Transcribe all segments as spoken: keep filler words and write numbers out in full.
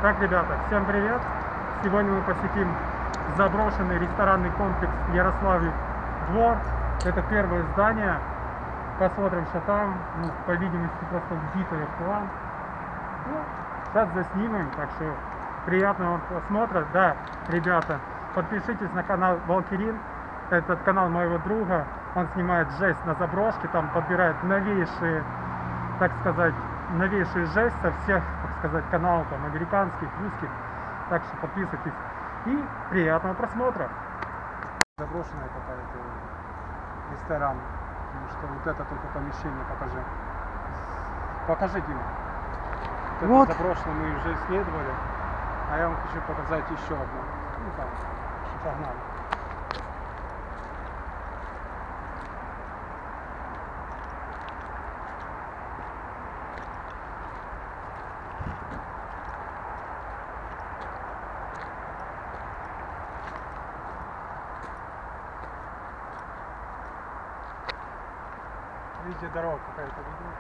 Так, ребята, всем привет! Сегодня мы посетим заброшенный ресторанный комплекс Ярославль Двор. Это первое здание. Посмотрим, что там. Ну, по видимости, просто вбитое в план. Ну, сейчас заснимем, так что приятного просмотра. Да, ребята, подпишитесь на канал Валкирин. Этот канал моего друга. Он снимает жесть на заброшке, там подбирает новейшие, так сказать, новейшую жесть со всех, так сказать, каналов, там, американских, русских. Так что подписывайтесь. И приятного просмотра. Заброшенная какая-то ресторан. Потому что вот это только помещение, покажи. Покажи, Дима. Вот, вот. Это заброшенное мы уже исследовали. А я вам хочу показать еще одно. Ну там, погнали. Видите, дорога какая-то ведет.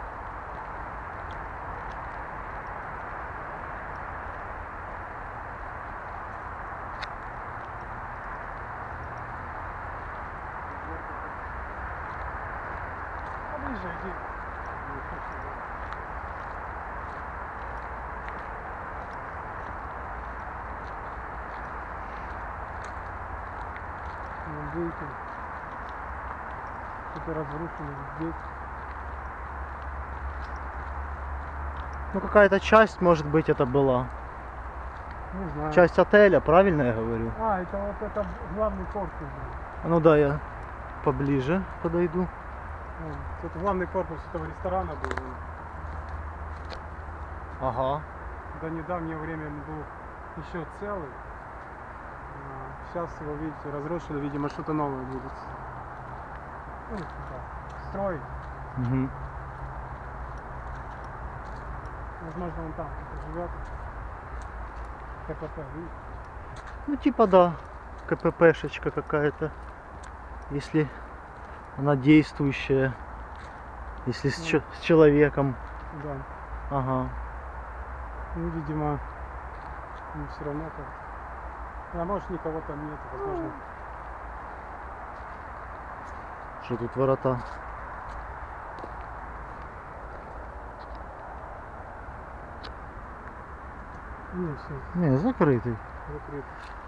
Поближе иди. Ну, видите. Что-то разрушено здесь. Ну какая-то часть, может быть, это была. Не знаю. Часть отеля, правильно я говорю? А, это вот это главный корпус. Ну да, я поближе подойду. Это главный корпус этого ресторана был. Ага. До недавнего времени он был еще целый. Сейчас его, видите, разрушили, видимо, что-то новое будет. Ну, строить. Угу. Возможно, он там живет. КПП, видите? Ну типа да, КППшечка какая-то. Если она действующая. Если с, Ну. ч с человеком. Да. Ага. Ну, видимо, ну, все равно как. А может, никого там нет, возможно. Что тут ворота? Не, все Не, закрытый. закрыто.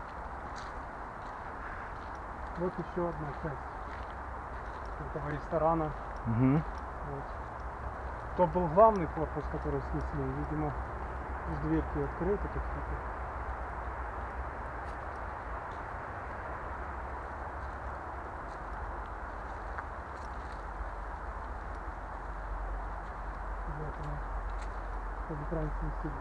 Вот еще одна часть этого ресторана. Угу. Вот. То был главный корпус, который снесли. Видимо, дверки открыты какие-то. Вот она. Чтобы экран снесли.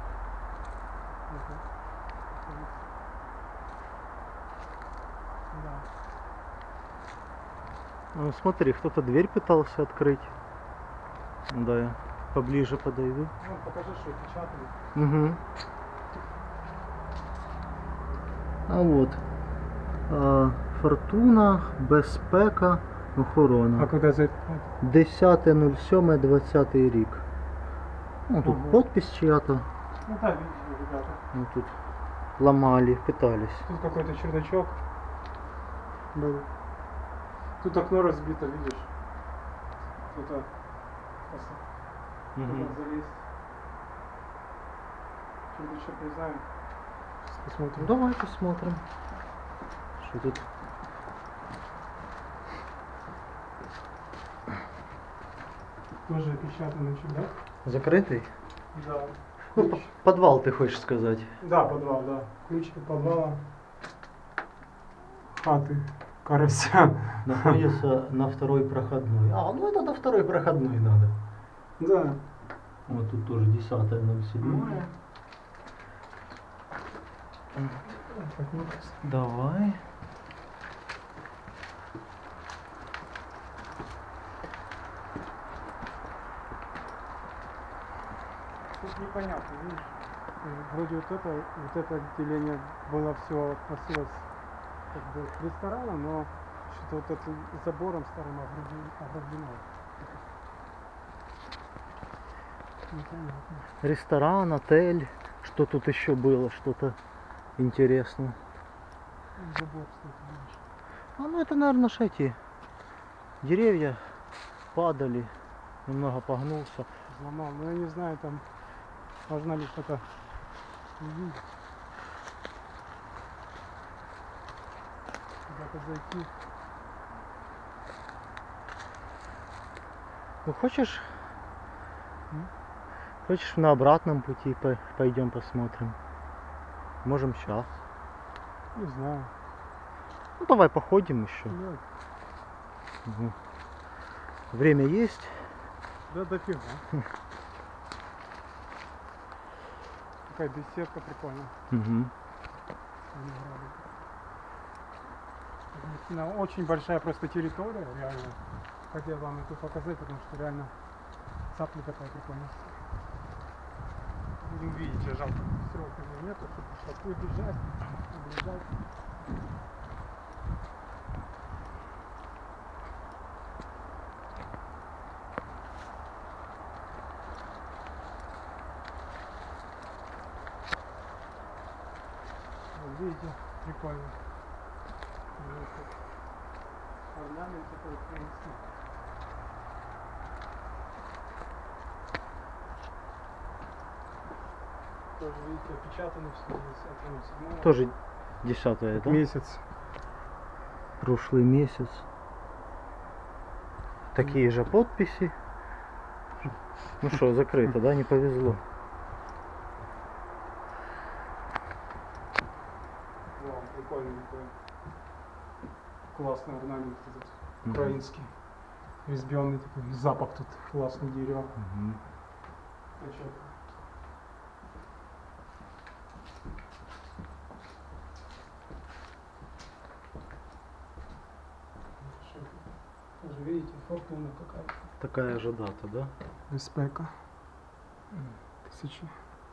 Да. Ну смотри, кто-то дверь пытался открыть. Да, я поближе подойду. Ну, покажи, что печатали. Угу. А вот. А, Фортуна, безпека, охорона. А куди за десяте нуль сьоме двадцятий рік. Ну тут Ага. подпись чья-то. Ну да, видите, ребята. Ну тут ломали, пытались. Тут какой-то чердачок был. Тут окно разбито, видишь? Кто-то Угу. залезть. Чердачок не знаю. Сейчас посмотрим. Давай посмотрим. Что тут? Тоже опечатанный чердак. Закрытый? Да. Ну, Ключ. подвал ты хочешь сказать? Да, подвал, да. Ключ от подвала. Хаты карася. Находится на второй проходной. А, ну это на второй проходной надо. Да. Вот тут тоже десятое ноль седьмое. Давай. Тут непонятно, видишь? Вроде вот это, вот это отделение было все относилось как бы к ресторану, но что-то вот этим забором старым ограждено. Ресторан, отель. что тут еще было, что-то интересное. Забор, кстати, видишь. А, ну это, наверное, ж эти деревья падали, немного погнулся. Взломал. Но я не знаю, там можно ли что-то увидеть. Куда-то зайти. Ну хочешь, М? хочешь на обратном пути по- пойдем посмотрим? Можем сейчас. Не знаю. Ну давай походим еще. Нет. Угу. Время есть. Да дофига. Такая беседка прикольная. Угу. Аргентина очень большая просто территория, реально. Хотел вам это показать, потому что реально цапля такая прикольная. Будем видеть, я жалко сроками нету, чтобы что убежать, убежать. Вот видите, прикольно. Вот так. Орнамент такой украинский. Тоже, видите, опечатано все десятого седьмого. Тоже десятое, да? Месяц. Прошлый месяц. Такие же подписи. Ну что, закрыто, да? Не повезло. Вау, прикольный такой. Классный орнамент этот, Мгм. украинский. Резьбенный такой. Запах тут классный дерева. Мгм. Очень. Тоже видите, фортуна какая-то. Такая же дата, да? Респека. Тысячи.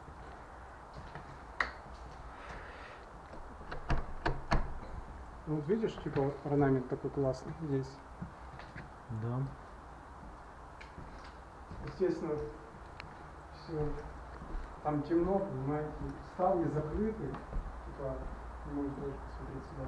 Ну, вот видишь, типа вот орнамент такой классный здесь. Да. Естественно, все там темно, понимаете, ставни закрыты. Типа, не можешь даже посмотреть сюда.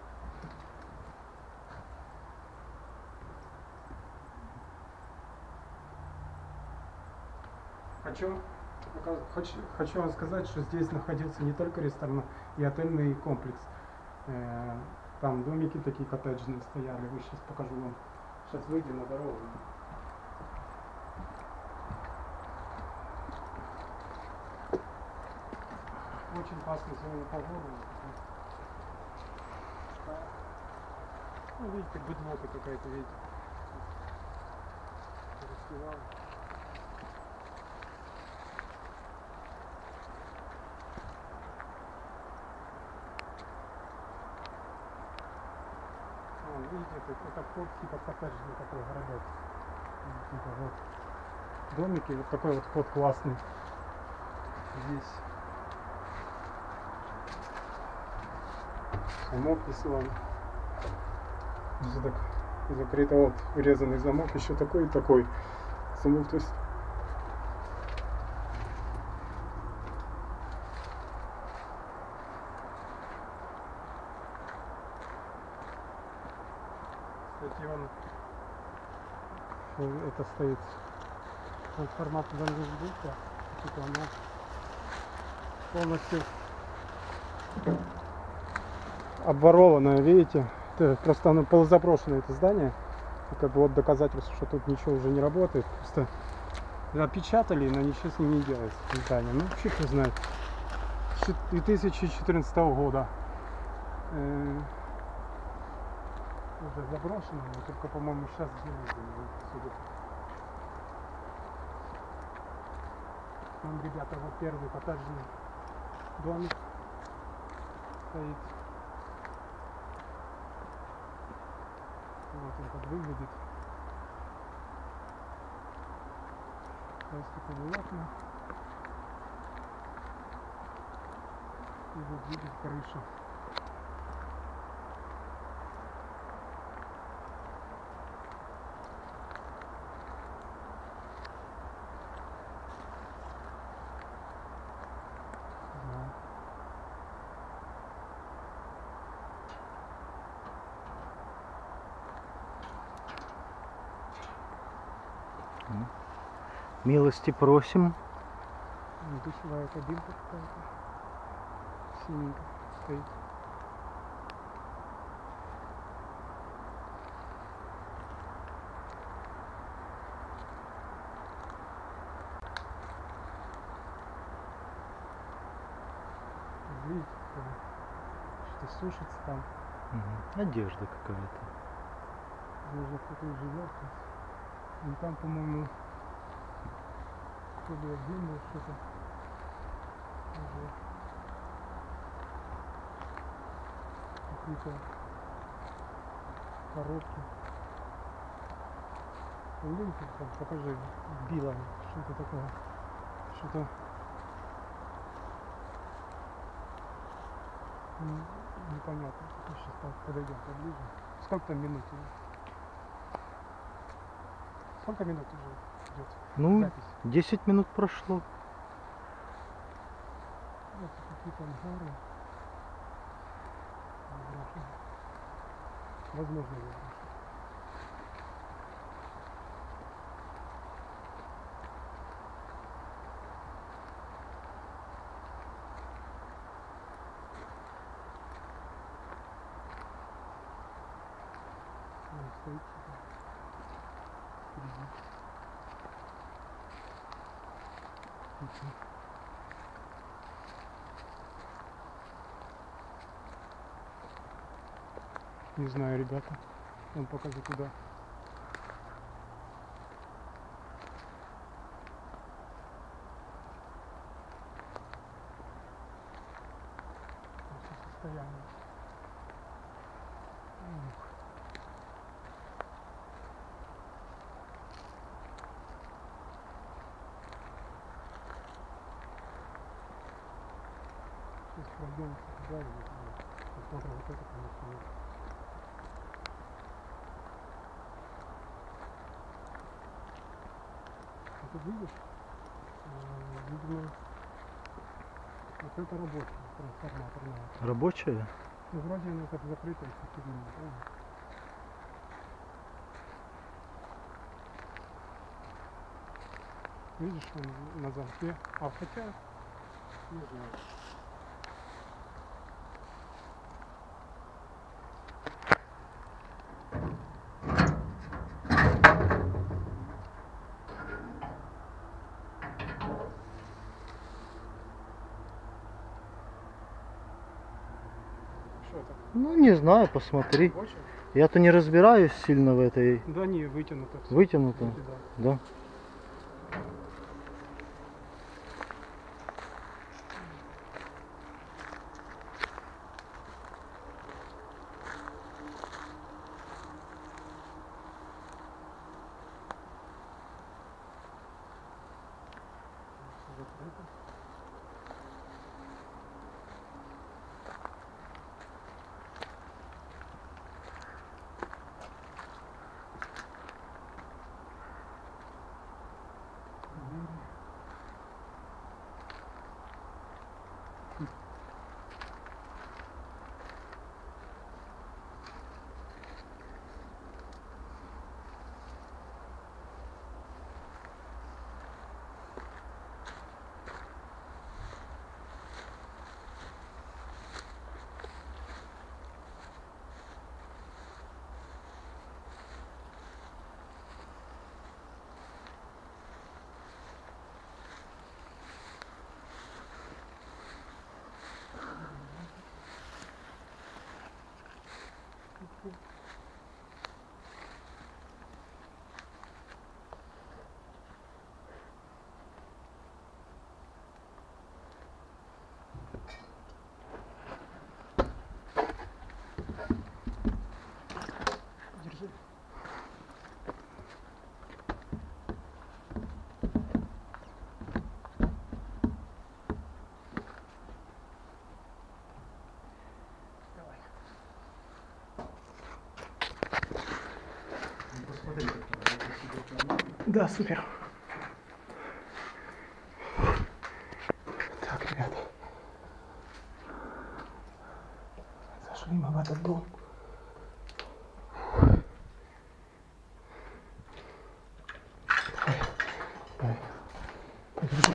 Хочу, хочу, хочу вам сказать, что здесь находился не только ресторан и отельный комплекс. Э, Там домики такие коттеджные стояли. Вот сейчас покажу вам. Сейчас выйдем на дорогу. Очень классно сегодня погода. Ну, видите, быдлока какая-то, видите. Распевала. Вон, видите, это, это вход типа коттеджный такой городок. Типа вот домики, вот такой вот вход классный. Здесь замок рисован. Здесь так закрыто, вот врезанный замок, еще такой и такой замок, то есть кстати, он э, это стоит формат Бангладеша, типа оно полностью обворованное, видите? Это просто оно полузаброшенное, это здание. И как бы вот доказательство, что тут ничего уже не работает. Просто опечатали, но ничего с ним не делается. Здание. Ну, вообще кто знает. две тысячи четырнадцатого года. Э, уже заброшено, но только, по-моему, сейчас сделали. Судя. Там, ребята, вот первый коттеджный домик стоит. Вот он как выглядит. Пластиковые окна. И вот видит крыша. Милости просим. Душевая кабинка какая-то. Синенькая стоит. Видите, что сушится там. Угу. Одежда какая-то. Даже кто-то живет. И там, по-моему, то ли отдельно что-то. Уже какие-то коробки. Видите, там, покажи, било, что-то такое. Что-то непонятно. Сейчас так подойдем поближе. Сколько там минут? Сколько минут уже идет Ну, запись? десять минут прошло. Вот какие-то ангары. Заброшены. Возможно, заброшены. Он стоит что-то впереди. Птица. Не знаю, ребята. Он покажет туда. Просто состояние. Ух. Сейчас пройдем туда и посмотрим вот это, конечно, нет. А тут видишь, э, видимо, вот это рабочая трансформаторная. Рабочая? Ну, вроде она как закрытая фигня, правильно? Видишь, он на замке. А хотя, не знаю. Что это? Ну, не знаю, посмотри. Рабочая? Я-то не разбираюсь сильно в этой. Да не, вытянуто все. Вытянуто? Да. Да. Закрыто. Держи. Давай. Посмотри, Да, супер. Так, ребята. Зашли мы в этот дом. Давай. Давай. Держи.